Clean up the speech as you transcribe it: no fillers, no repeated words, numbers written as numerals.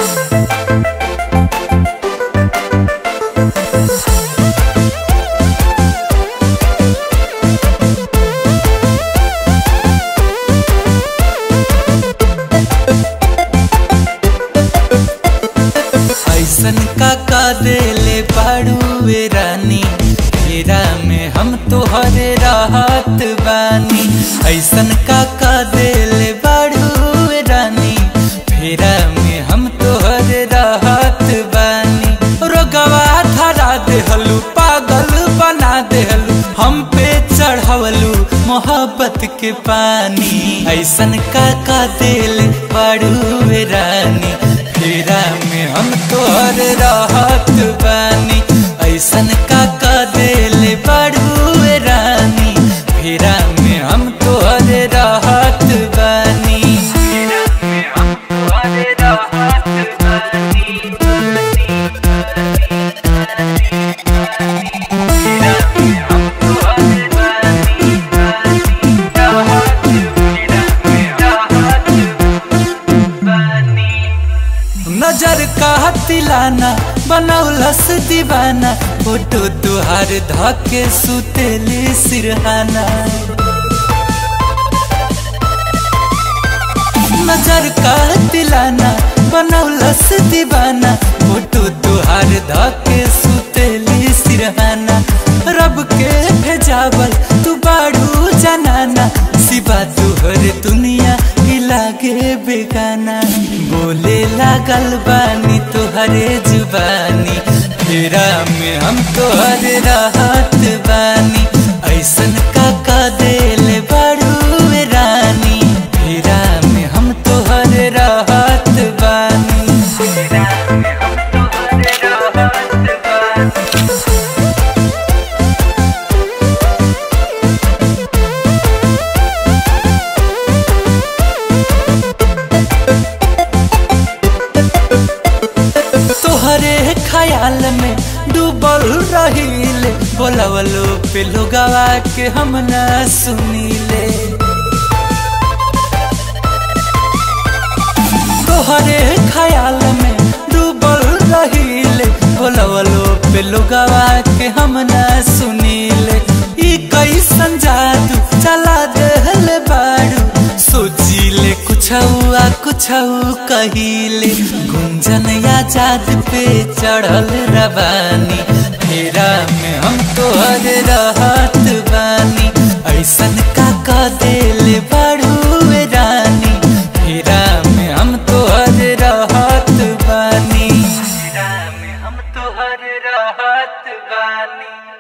ऐसन का देले बाड़ू रानी, फेरा में हम तोहरे राहत बानी। ऐसन का देले बाड़ू रानी, फेरा में हम तोहरे राहत बानी। रोगवा धरा देहलू, पागल बना देहलू, हम पे चढ़वलू मोहब्बत के पानी। ऐसन का देले बाड़ू रानी, फेरा में हम तोहर राहत बानी। ऐसन का देले बाड़ू रानी, फेरा में हम तोहर राहत बानी। फेरा में हम तोहर राहत बानी, फेरा में हम तोहर बानी, राहत, फेरा में राहत बानी। नजर का तिलाना बनौलस दीवाना, फोटो तुहार धके सुतेली सिरहाना। नजर का तिलाना बनौलस दीवाना, फोटो तुहार धके सुतेली सिरहाना। रब के भेजावल तू बाड़ू जनाना, सिवा तुहर दुनिया लागे बेगाना। बोले लागल बानी तुहरे जुबानी, फेरा में हम तोहरे राहत बानी। ऐसन का देले बाड़ू रानी, फेरा में हम तोहरे राहत बानी। फेरा में हम तोहरे राहत बानी। ख्याल में डूबल रहीले, बोलवलो पे लोगवा के हम ना सुनीले। तोहरे ख्याल में डूबल रहीले, बोलवलो पे लोगवा के हम ना सुनीले। ई कैसन जादू चला देले बाड़ू, सोचीले कुछौआ कुछौ कहिले। गुंजन आजाद पे चढ़ल रवानी, फेरा में हम तोहर राहत बानी। ऐसन का देले बाड़ू रानी, फेरा में हम तोहर राहत बानी। फेरा में हम तोहर राहत बानी।